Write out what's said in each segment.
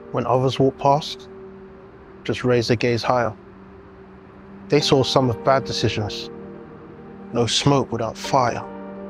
When others walked past, just raised their gaze higher. They saw some of bad decisions. No smoke without fire.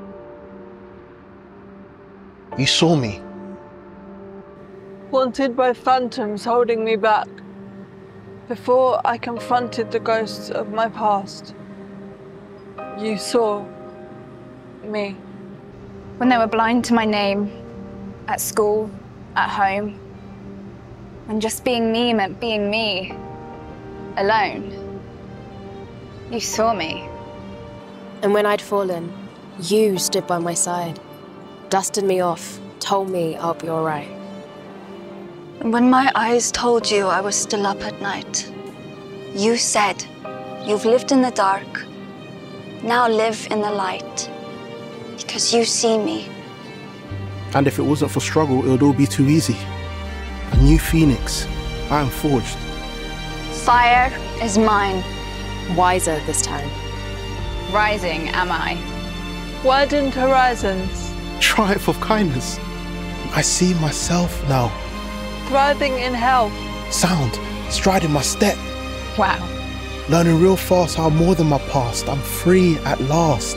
You saw me. Haunted by phantoms holding me back. Before I confronted the ghosts of my past, you saw me. When they were blind to my name, at school, at home, when just being me meant being me, alone. You saw me. And when I'd fallen, you stood by my side, dusted me off, told me I'll be all right. And when my eyes told you I was still up at night, you said, you've lived in the dark, now live in the light, because you see me. And if it wasn't for struggle, it would all be too easy. A new phoenix, I am forged. Fire is mine. Wiser this time. Rising am I. Widened horizons. Triumph of kindness. I see myself now. Thriving in health. Sound, striding my step. Wow. Learning real fast how I'm more than my past. I'm free at last.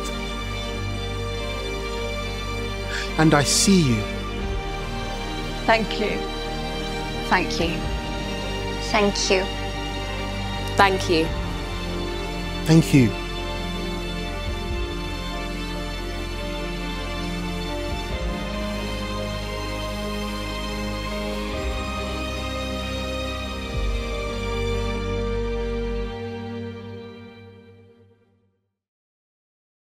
And I see you. Thank you. Thank you. Thank you. Thank you. Thank you.